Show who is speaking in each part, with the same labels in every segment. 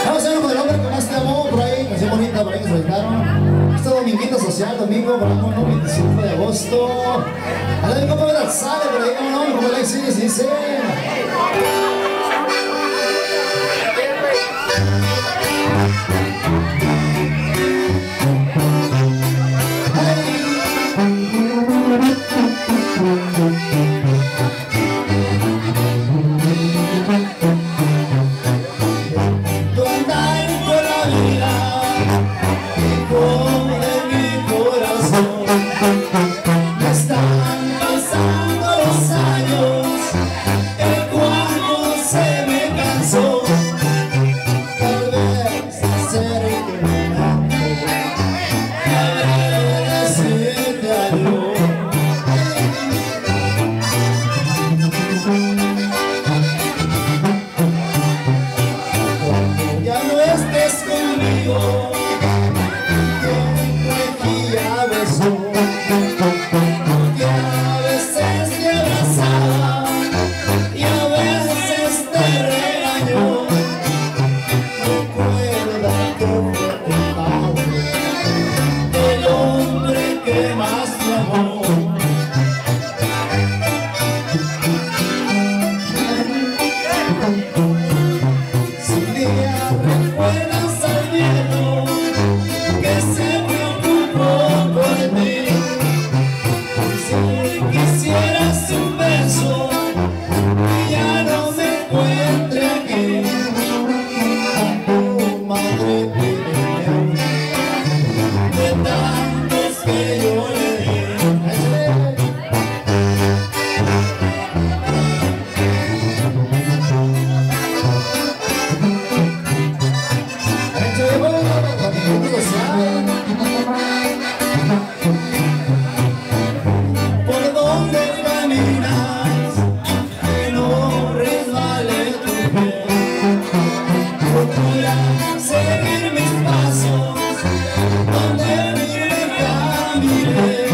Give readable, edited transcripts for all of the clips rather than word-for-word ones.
Speaker 1: Vamos a ver con el hombre que más te amó por ahí, canción bonita por ahí que se dedicaron. Este dominguito social, domingo, por ejemplo, 25 de agosto. A ver cómo la sale por ahí, cómo no, como la sigue, sí, sí. Por donde caminas, que no resbale tu pie. Procura seguir mis pasos, donde mire caminaré.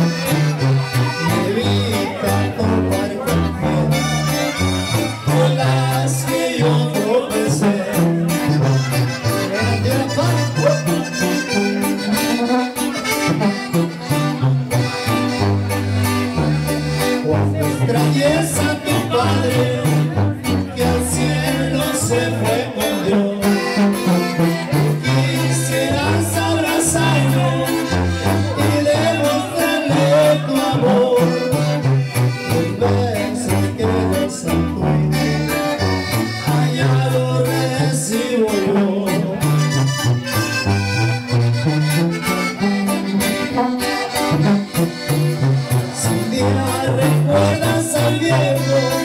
Speaker 1: Evita topar con piedras con las que yo tropecé. Extrañes a tu padre, que al cielo se fue con Dios. Quisieras abrazarlo y demostrarle tu amor. Los besos que des a tu hijo, allá lo recibo yo. Si un día recuerdas al viejo